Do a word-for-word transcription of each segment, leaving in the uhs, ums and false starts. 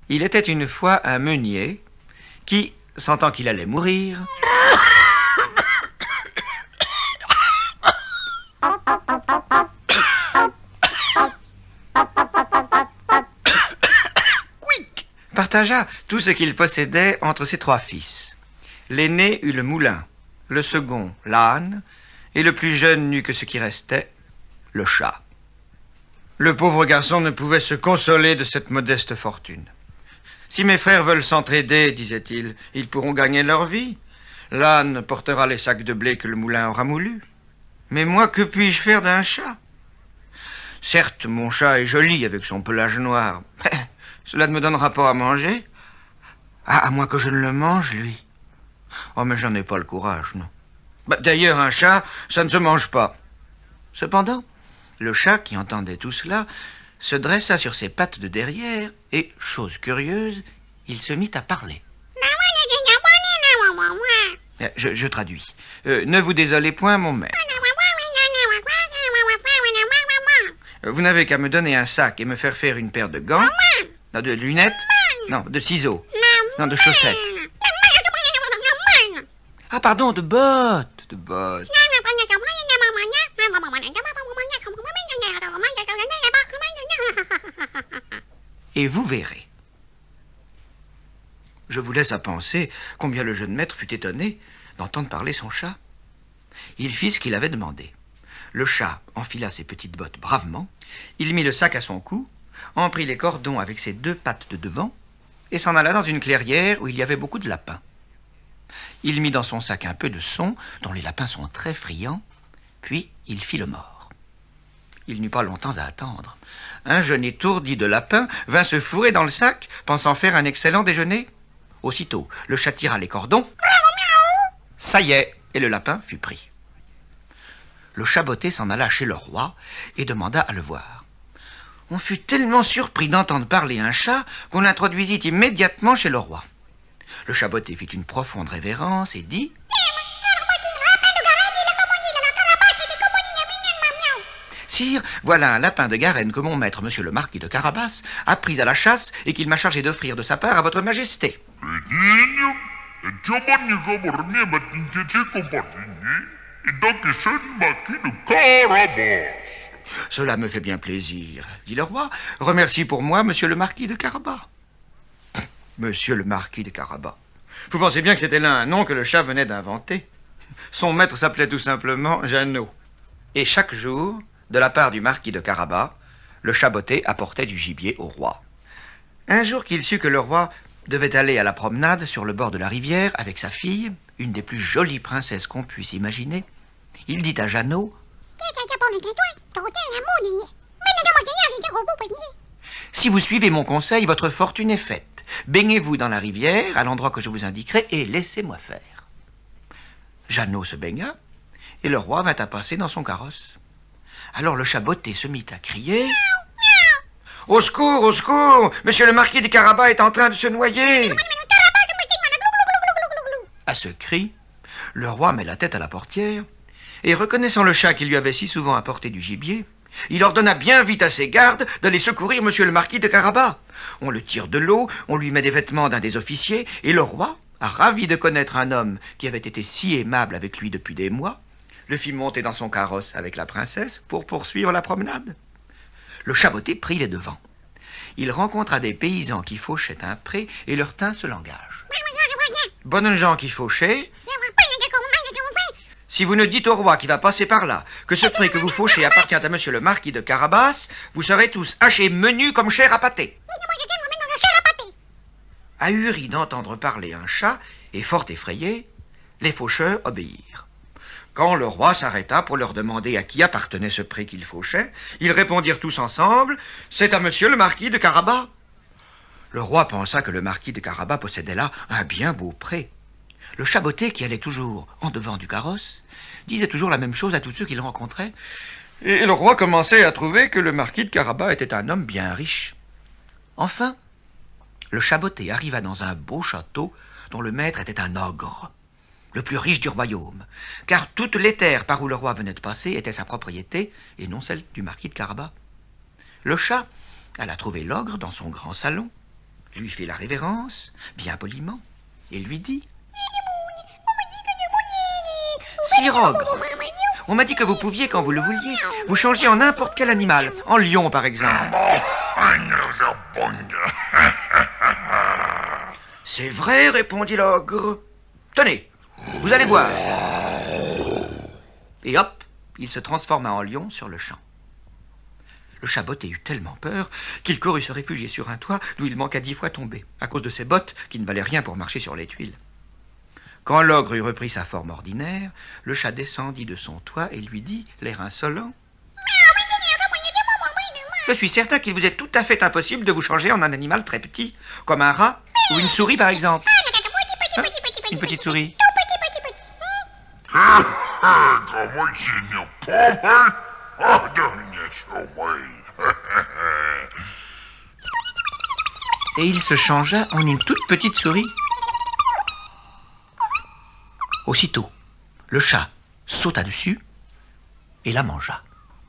Il était une fois un meunier qui, sentant qu'il allait mourir, partagea tout ce qu'il possédait entre ses trois fils. L'aîné eut le moulin, le second l'âne, et le plus jeune n'eut que ce qui restait, le chat. Le pauvre garçon ne pouvait se consoler de cette modeste fortune. Si mes frères veulent s'entraider, disait-il, ils pourront gagner leur vie. L'âne portera les sacs de blé que le moulin aura moulus. Mais moi, que puis-je faire d'un chat? Certes, mon chat est joli avec son pelage noir, mais cela ne me donnera pas à manger. Ah, à moins que je ne le mange, lui. Oh, mais j'en ai pas le courage, non. Bah, d'ailleurs, un chat, ça ne se mange pas. Cependant, le chat, qui entendait tout cela, se dressa sur ses pattes de derrière et, chose curieuse, il se mit à parler. Je, je traduis. Euh, ne vous désolez point, mon maître. Vous n'avez qu'à me donner un sac et me faire faire une paire de gants, non, de lunettes, non, de ciseaux, non, de chaussettes. Ah, pardon, de bottes, de bottes. Et vous verrez. Je vous laisse à penser combien le jeune maître fut étonné d'entendre parler son chat. Il fit ce qu'il avait demandé. Le chat enfila ses petites bottes bravement, il mit le sac à son cou, en prit les cordons avec ses deux pattes de devant et s'en alla dans une clairière où il y avait beaucoup de lapins. Il mit dans son sac un peu de son, dont les lapins sont très friands, puis il fit le mort. Il n'eut pas longtemps à attendre. Un jeune étourdi de lapin vint se fourrer dans le sac, pensant faire un excellent déjeuner. Aussitôt, le chat tira les cordons. Ça y est, et le lapin fut pris. Le chat botté s'en alla chez le roi et demanda à le voir. On fut tellement surpris d'entendre parler un chat qu'on l'introduisit immédiatement chez le roi. Le chat botté fit une profonde révérence et dit « Sire, voilà un lapin de Garenne que mon maître, monsieur le marquis de Carabas, a pris à la chasse et qu'il m'a chargé d'offrir de sa part à votre majesté. » Cela me fait bien plaisir, dit le roi. Remercie pour moi, monsieur le marquis de Carabas. Monsieur le marquis de Carabas. Vous pensez bien que c'était là un nom que le chat venait d'inventer. Son maître s'appelait tout simplement Jeannot. Et chaque jour, de la part du marquis de Carabas, le chat botté apportait du gibier au roi. Un jour qu'il sut que le roi devait aller à la promenade sur le bord de la rivière avec sa fille, une des plus jolies princesses qu'on puisse imaginer, il dit à Jeannot: « Si vous suivez mon conseil, votre fortune est faite. Baignez-vous dans la rivière, à l'endroit que je vous indiquerai, et laissez-moi faire. » Jeannot se baigna, et le roi vint à passer dans son carrosse. Alors le chat botté se mit à crier: « Au secours, au secours! Monsieur le marquis de Carabas est en train de se noyer! » À ce cri, le roi met la tête à la portière, et reconnaissant le chat qui lui avait si souvent apporté du gibier, il ordonna bien vite à ses gardes d'aller secourir monsieur le marquis de Carabas. On le tire de l'eau, on lui met des vêtements d'un des officiers, et le roi, ravi de connaître un homme qui avait été si aimable avec lui depuis des mois, le fit monter dans son carrosse avec la princesse pour poursuivre la promenade. Le chat botté prit les devants. Il rencontra des paysans qui fauchaient un pré et leur tint ce langage. « Bonnes gens qui fauchez, si vous ne dites au roi qui va passer par là que ce pré que vous fauchez appartient à monsieur le marquis de Carabas, vous serez tous hachés menus comme chair à pâté. » Ahuri d'entendre parler un chat et fort effrayés, les faucheurs obéirent. Quand le roi s'arrêta pour leur demander à qui appartenait ce pré qu'ils fauchaient, ils répondirent tous ensemble: « C'est à monsieur le marquis de Carabas. » Le roi pensa que le marquis de Carabas possédait là un bien beau pré. Le chat botté, qui allait toujours en devant du carrosse, disait toujours la même chose à tous ceux qu'il rencontrait, et le roi commençait à trouver que le marquis de Carabas était un homme bien riche. Enfin, le chat botté arriva dans un beau château dont le maître était un ogre, le plus riche du royaume, car toutes les terres par où le roi venait de passer étaient sa propriété et non celle du marquis de Carabas. Le chat alla trouver l'ogre dans son grand salon, lui fit la révérence, bien poliment, et lui dit: Sire Ogre, on m'a dit que vous pouviez, quand vous le vouliez, vous changer en n'importe quel animal, en lion par exemple. C'est vrai, répondit l'ogre. Tenez, vous allez voir. Et hop, il se transforma en lion sur le champ. Le chat botté eut tellement peur qu'il courut se réfugier sur un toit d'où il manqua dix fois tomber, à cause de ses bottes qui ne valaient rien pour marcher sur les tuiles. Quand l'ogre eut repris sa forme ordinaire, le chat descendit de son toit et lui dit, l'air insolent: Je suis certain qu'il vous est tout à fait impossible de vous changer en un animal très petit, comme un rat ou une souris par exemple. Hein? Une petite souris. Et il se changea en une toute petite souris. Aussitôt, le chat sauta dessus et la mangea.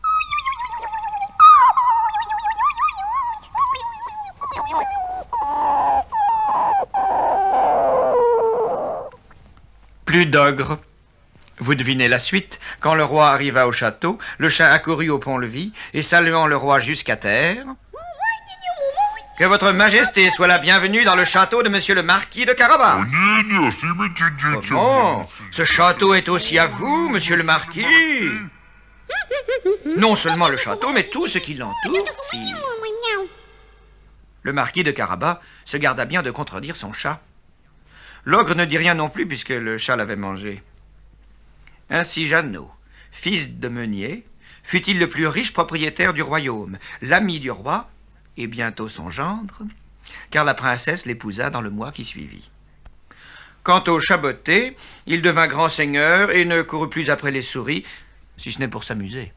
Plus d'ogre. Vous devinez la suite. Quand le roi arriva au château, le chat accourut au pont-levis et saluant le roi jusqu'à terre: Que votre majesté soit la bienvenue dans le château de monsieur le marquis de Carabas. Comment? Ce château est aussi à vous, monsieur le marquis? Non seulement le château, mais tout ce qui l'entoure. Si. Le marquis de Carabas se garda bien de contredire son chat. L'ogre ne dit rien non plus puisque le chat l'avait mangé. Ainsi Jeannot, fils de meunier, fut-il le plus riche propriétaire du royaume, l'ami du roi et bientôt son gendre, car la princesse l'épousa dans le mois qui suivit. Quant au chat botté, il devint grand seigneur et ne courut plus après les souris, si ce n'est pour s'amuser.